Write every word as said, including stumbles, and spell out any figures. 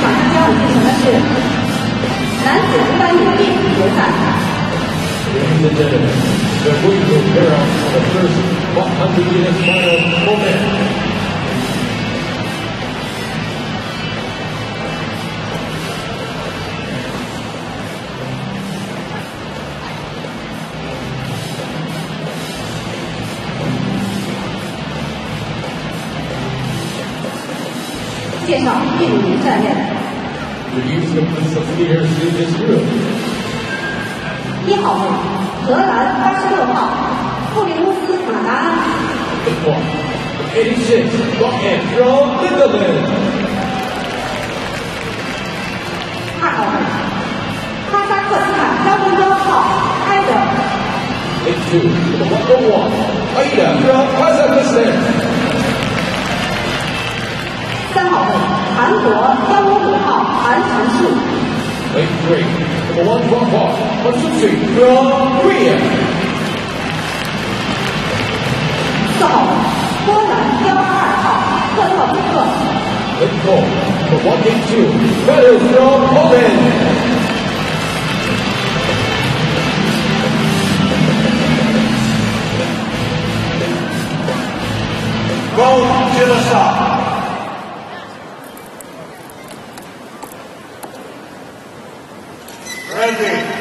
马上将要进行的是男子五百米立体决赛。 Ladies and gentlemen, we're going to prepare for the first one hundred meters final for men. 介绍运动员战略。 Introduce the principal leaders in this group. 一号位，荷兰八十六号布里乌斯马达安。 The one, eighty-six, Rocket from Netherlands. 二号位，哈萨克斯坦幺零幺号埃德。 Eight-two, the one oh one, Aida from Kazakhstan. 三号位，韩国幺五五号韩长树。 Eight-three, the one twelve, Matsushi from Korea. 四号位，波兰幺二二号赫特鲁克。 Eight-four, the one eight-two, Pedro from Poland. 高接着上。Ready.